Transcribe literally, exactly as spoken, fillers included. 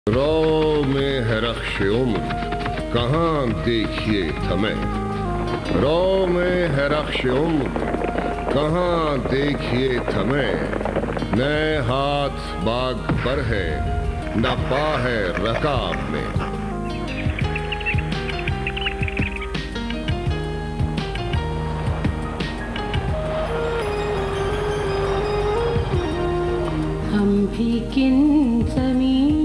रो में है रख्श उम्र कहाँ देखिए थमे, रो में है रख्श उम्र कहाँ देखिए थमे, नए हाथ बाग पर है न पा है रकाब में। हम भी किन ज़मीं